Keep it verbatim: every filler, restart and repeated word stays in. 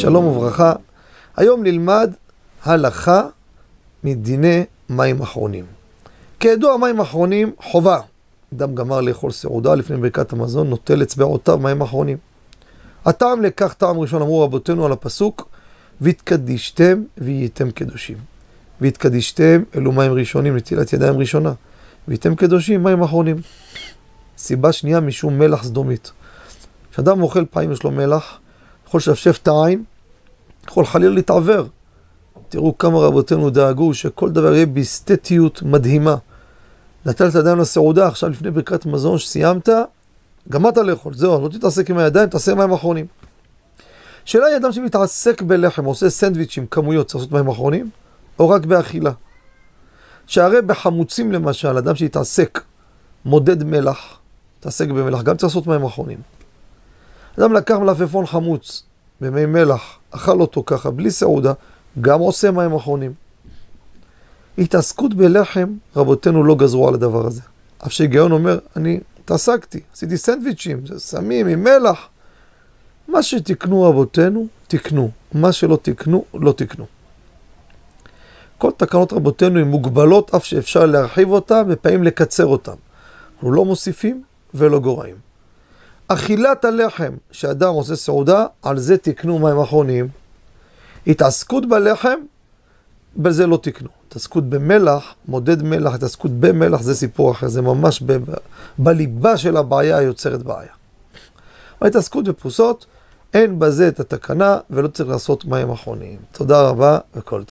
שלום וברכה. היום נלמד הלכה מדיני מים אחרונים. כידוע, מים אחרונים חובה. אדם גמר לאכול סעודה לפני ברכת המזון, נוטל אצבעותיו מים אחרונים. הטעם לכך, טעם ראשון, אמרו רבותינו על הפסוק, והתקדישתם והייתם קדושים. והתקדישתם אלו מים ראשונים, נטילת ידיים ראשונה. והייתם קדושים, מים אחרונים. סיבה שנייה, משום מלח סדומית. כשאדם אוכל פעמים יש לו מלח, יכול לשפשף את העין, יכול חלילה להתעבר. תראו כמה רבותינו דאגו שכל דבר יהיה באסתטיות מדהימה. נטלת ידיים לסעודה, עכשיו לפני ברכת מזון שסיימת, גמרת לאכול, זהו, לא תתעסק עם הידיים, תעשה מים אחרונים. שאלה היא, אדם שמתעסק בלחם, עושה סנדוויצ'ים, כמויות, צריך לעשות מים אחרונים, או רק באכילה? שהרי בחמוצים למשל, אדם שיתעסק, מודד מלח, תעסק במלח, גם צריך לעשות מים אחרונים. אדם לקח מלפפון חמוץ, במי מלח, אכל אותו ככה, בלי סעודה, גם עושה מים אחרונים. התעסקות בלחם, רבותינו לא גזרו על הדבר הזה. אף שגאון אומר, אני התעסקתי, עשיתי סנדוויצ'ים, סמים עם מלח. מה שתקנו רבותינו, תקנו. מה שלא תקנו, לא תקנו. כל תקנות רבותינו הן מוגבלות, אף שאפשר להרחיב אותן, ופעמים לקצר אותן. אנחנו לא מוסיפים ולא גורעים. אכילת הלחם שאדם עושה סעודה, על זה תקנו מים אחרונים. התעסקות בלחם, בזה לא תקנו. התעסקות במלח, מודד מלח, התעסקות במלח, זה סיפור אחר, זה ממש ב- ב- בליבה של הבעיה היוצרת בעיה. ההתעסקות בפרוסות, אין בזה את התקנה ולא צריך לעשות מים אחרונים. תודה רבה וכל טוב.